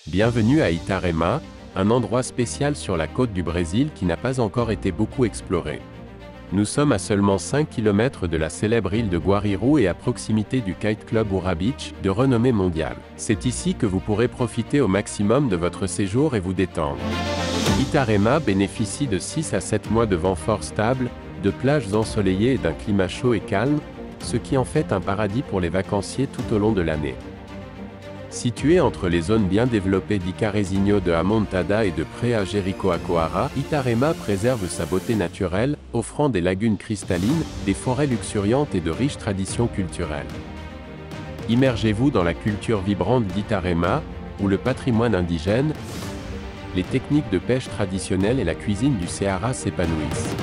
Bienvenue à Itarema, un endroit spécial sur la côte du Brésil qui n'a pas encore été beaucoup exploré. Nous sommes à seulement 5 km de la célèbre île de Guariru et à proximité du Kite Club Ura Beach, de renommée mondiale. C'est ici que vous pourrez profiter au maximum de votre séjour et vous détendre. Itarema bénéficie de 6 à 7 mois de vent fort stable, de plages ensoleillées et d'un climat chaud et calme, ce qui en fait un paradis pour les vacanciers tout au long de l'année. Situé entre les zones bien développées d'Icarezinho de Amontada et de Praia Jericoacoara, Itarema préserve sa beauté naturelle, offrant des lagunes cristallines, des forêts luxuriantes et de riches traditions culturelles. Immergez-vous dans la culture vibrante d'Itarema, où le patrimoine indigène, les techniques de pêche traditionnelles et la cuisine du Ceará s'épanouissent.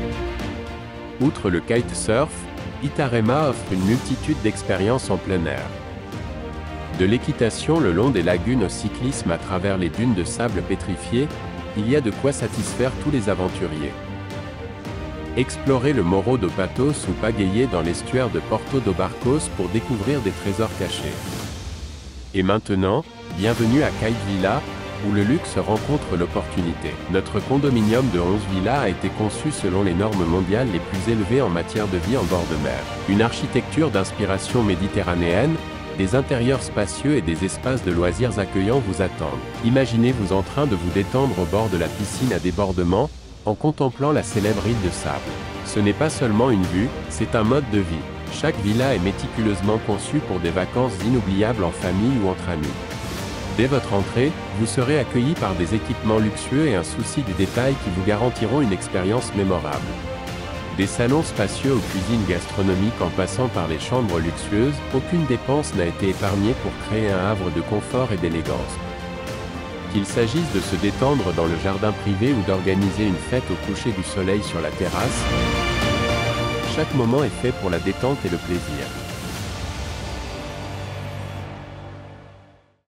Outre le kitesurf, Itarema offre une multitude d'expériences en plein air. De l'équitation le long des lagunes au cyclisme à travers les dunes de sable pétrifié, il y a de quoi satisfaire tous les aventuriers. Explorez le Morro do Patos ou pagayez dans l'estuaire de Porto do Barcos pour découvrir des trésors cachés. Et maintenant, bienvenue à Kite Villa, où le luxe rencontre l'opportunité. Notre condominium de 11 villas a été conçu selon les normes mondiales les plus élevées en matière de vie en bord de mer. Une architecture d'inspiration méditerranéenne, des intérieurs spacieux et des espaces de loisirs accueillants vous attendent. Imaginez-vous en train de vous détendre au bord de la piscine à débordement, en contemplant la célèbre île de sable. Ce n'est pas seulement une vue, c'est un mode de vie. Chaque villa est méticuleusement conçue pour des vacances inoubliables en famille ou entre amis. Dès votre entrée, vous serez accueilli par des équipements luxueux et un souci du détail qui vous garantiront une expérience mémorable. Des salons spacieux aux cuisines gastronomiques en passant par les chambres luxueuses, aucune dépense n'a été épargnée pour créer un havre de confort et d'élégance. Qu'il s'agisse de se détendre dans le jardin privé ou d'organiser une fête au coucher du soleil sur la terrasse, chaque moment est fait pour la détente et le plaisir.